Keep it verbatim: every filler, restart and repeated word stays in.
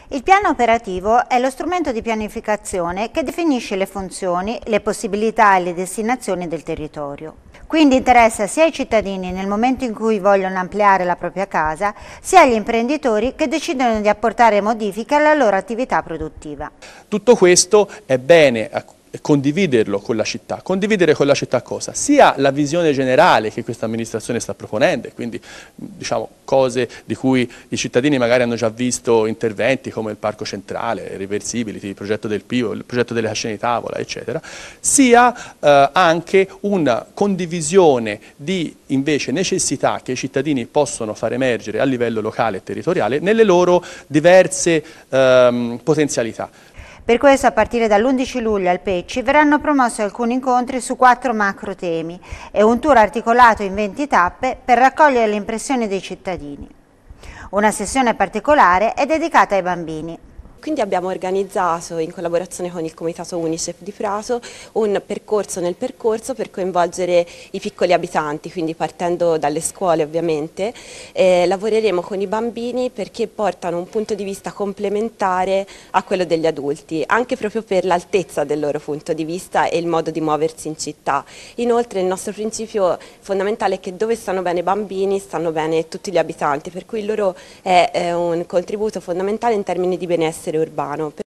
Il piano operativo è lo strumento di pianificazione che definisce le funzioni, le possibilità e le destinazioni del territorio. Quindi interessa sia ai cittadini nel momento in cui vogliono ampliare la propria casa, sia agli imprenditori che decidono di apportare modifiche alla loro attività produttiva. Tutto questo è bene condividerlo con la città. Condividere con la città cosa? Sia la visione generale che questa amministrazione sta proponendo, quindi diciamo cose di cui i cittadini magari hanno già visto interventi come il parco centrale, il reversibility, il progetto del Pio, il progetto delle cascine di tavola, eccetera, sia eh, anche una condivisione di invece necessità che i cittadini possono far emergere a livello locale e territoriale nelle loro diverse ehm, potenzialità. Per questo a partire dall'undici luglio al Pecci verranno promossi alcuni incontri su quattro macro temi e un tour articolato in venti tappe per raccogliere le impressioni dei cittadini. Una sessione particolare è dedicata ai bambini. Quindi abbiamo organizzato, in collaborazione con il Comitato Unicef di Prato, un percorso nel percorso per coinvolgere i piccoli abitanti, quindi partendo dalle scuole ovviamente. Eh, lavoreremo con i bambini perché portano un punto di vista complementare a quello degli adulti, anche proprio per l'altezza del loro punto di vista e il modo di muoversi in città. Inoltre il nostro principio fondamentale è che dove stanno bene i bambini stanno bene tutti gli abitanti, per cui il loro è, è un contributo fondamentale in termini di benessere urbano.